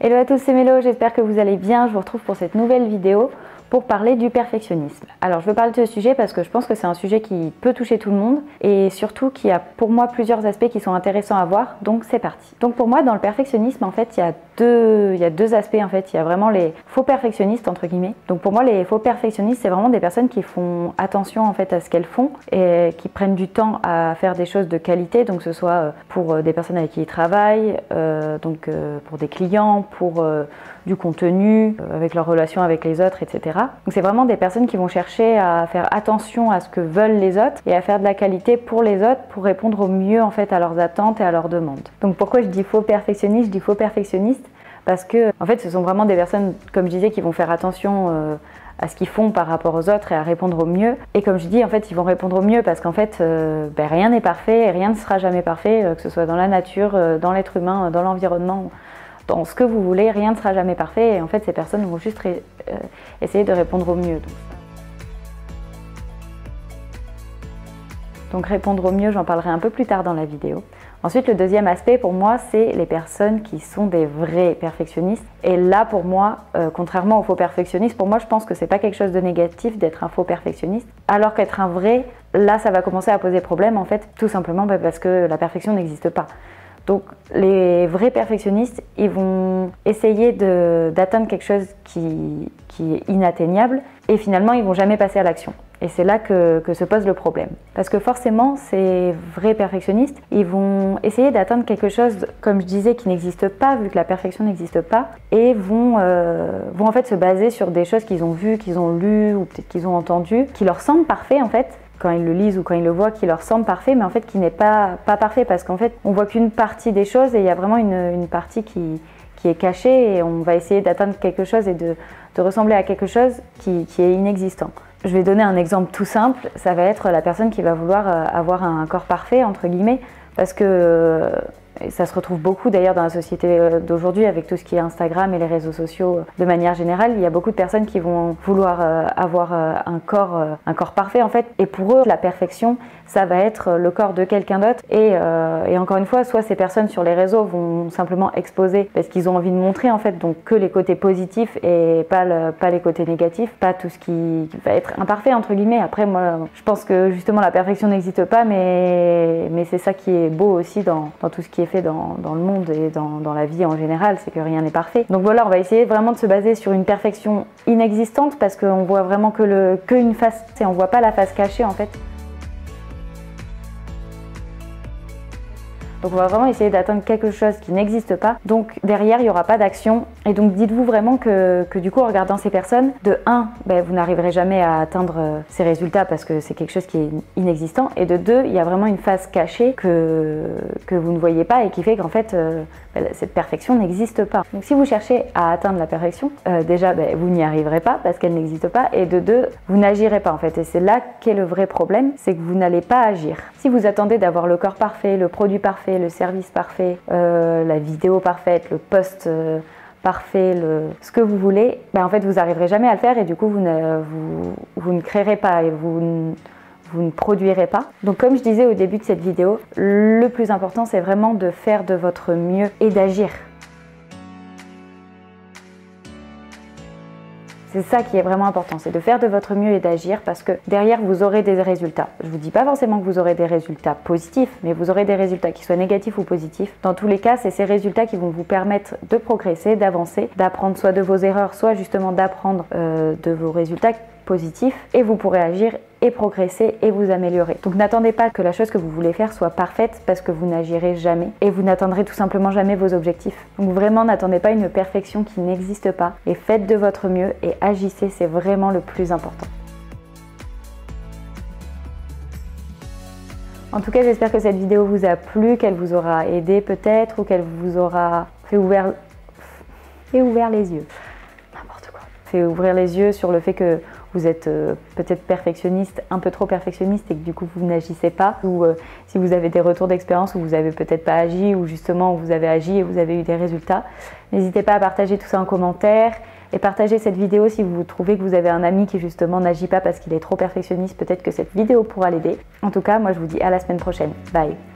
Hello à tous, c'est Mélo, j'espère que vous allez bien. Je vous retrouve pour cette nouvelle vidéo pour parler du perfectionnisme. Alors je veux parler de ce sujet parce que je pense que c'est un sujet qui peut toucher tout le monde et surtout qui a pour moi plusieurs aspects qui sont intéressants à voir, donc c'est parti. Donc pour moi dans le perfectionnisme en fait il y a deux aspects en fait. Il y a vraiment les faux perfectionnistes entre guillemets. Donc pour moi les faux perfectionnistes c'est vraiment des personnes qui font attention en fait à ce qu'elles font et qui prennent du temps à faire des choses de qualité, donc que ce soit pour des personnes avec qui ils travaillent, pour des clients, pour du contenu, avec leurs relations avec les autres, etc. Donc c'est vraiment des personnes qui vont chercher à faire attention à ce que veulent les autres et à faire de la qualité pour les autres pour répondre au mieux en fait à leurs attentes et à leurs demandes. Donc pourquoi je dis faux perfectionniste? Je dis faux perfectionniste parce que en fait ce sont vraiment des personnes, comme je disais, qui vont faire attention à ce qu'ils font par rapport aux autres et à répondre au mieux. Et comme je dis, en fait, ils vont répondre au mieux parce qu'en fait, rien n'est parfait et rien ne sera jamais parfait, que ce soit dans la nature, dans l'être humain, dans l'environnement, dans ce que vous voulez, rien ne sera jamais parfait. Et en fait, ces personnes vont juste essayer de répondre au mieux. Donc répondre au mieux, j'en parlerai un peu plus tard dans la vidéo. Ensuite, le deuxième aspect pour moi, c'est les personnes qui sont des vrais perfectionnistes. Et là, pour moi, contrairement aux faux perfectionnistes, pour moi, je pense que c'est pas quelque chose de négatif d'être un faux perfectionniste. Alors qu'être un vrai, là, ça va commencer à poser problème, en fait, tout simplement parce que la perfection n'existe pas. Donc les vrais perfectionnistes, ils vont essayer d'atteindre quelque chose qui est inatteignable et finalement ils vont jamais passer à l'action. Et c'est là que se pose le problème. Parce que forcément, ces vrais perfectionnistes, ils vont essayer d'atteindre quelque chose, comme je disais, qui n'existe pas, vu que la perfection n'existe pas, et vont en fait se baser sur des choses qu'ils ont vues, qu'ils ont lues, ou peut-être qu'ils ont entendues, qui leur semblent parfaits en fait, quand ils le lisent ou quand ils le voient, qui leur semble parfait, mais en fait qui n'est pas parfait, parce qu'en fait on voit qu'une partie des choses et il y a vraiment une partie qui est cachée et on va essayer d'atteindre quelque chose et de ressembler à quelque chose qui est inexistant. Je vais donner un exemple tout simple, ça va être la personne qui va vouloir avoir un corps parfait, entre guillemets, parce que ça se retrouve beaucoup d'ailleurs dans la société d'aujourd'hui avec tout ce qui est Instagram et les réseaux sociaux de manière générale. Il y a beaucoup de personnes qui vont vouloir avoir un corps parfait en fait, et pour eux la perfection ça va être le corps de quelqu'un d'autre et encore une fois, soit ces personnes sur les réseaux vont simplement exposer parce qu'ils ont envie de montrer en fait, donc que les côtés positifs et pas les côtés négatifs, pas tout ce qui va être imparfait entre guillemets. Après moi je pense que justement la perfection n'existe pas, mais c'est ça qui est beau aussi dans tout ce qui est fait dans le monde et dans la vie en général, c'est que rien n'est parfait. Donc voilà, on va essayer vraiment de se baser sur une perfection inexistante parce qu'on voit vraiment qu'une face et on voit pas la face cachée en fait. Donc on va vraiment essayer d'atteindre quelque chose qui n'existe pas. Donc derrière, il n'y aura pas d'action. Et donc dites-vous vraiment que du coup, en regardant ces personnes, de 1, vous n'arriverez jamais à atteindre ces résultats parce que c'est quelque chose qui est inexistant. Et de 2, il y a vraiment une face cachée que vous ne voyez pas et qui fait qu'en fait, cette perfection n'existe pas. Donc si vous cherchez à atteindre la perfection, déjà, vous n'y arriverez pas parce qu'elle n'existe pas. Et de 2, vous n'agirez pas en fait. Et c'est là qu'est le vrai problème, c'est que vous n'allez pas agir. Si vous attendez d'avoir le corps parfait, le produit parfait, le service parfait, la vidéo parfaite, le post parfait, ce que vous voulez, en fait vous n'arriverez jamais à le faire et du coup vous ne créerez pas et vous ne produirez pas. Donc comme je disais au début de cette vidéo, le plus important c'est vraiment de faire de votre mieux et d'agir. C'est ça qui est vraiment important, c'est de faire de votre mieux et d'agir parce que derrière vous aurez des résultats. Je ne vous dis pas forcément que vous aurez des résultats positifs, mais vous aurez des résultats qui soient négatifs ou positifs. Dans tous les cas, c'est ces résultats qui vont vous permettre de progresser, d'avancer, d'apprendre soit de vos erreurs, soit justement d'apprendre de vos résultats positifs et vous pourrez agir et progresser et vous améliorer. Donc n'attendez pas que la chose que vous voulez faire soit parfaite parce que vous n'agirez jamais et vous n'atteindrez tout simplement jamais vos objectifs. Donc vraiment n'attendez pas une perfection qui n'existe pas et faites de votre mieux et agissez, c'est vraiment le plus important. En tout cas, j'espère que cette vidéo vous a plu, qu'elle vous aura aidé peut-être ou qu'elle vous aura fait ouvrir les yeux. N'importe quoi. Fait ouvrir les yeux sur le fait que vous êtes peut-être perfectionniste, un peu trop perfectionniste et que du coup vous n'agissez pas, ou si vous avez des retours d'expérience où vous n'avez peut-être pas agi ou justement où vous avez agi et vous avez eu des résultats, n'hésitez pas à partager tout ça en commentaire et partagez cette vidéo si vous trouvez que vous avez un ami qui justement n'agit pas parce qu'il est trop perfectionniste, peut-être que cette vidéo pourra l'aider. En tout cas, moi je vous dis à la semaine prochaine. Bye!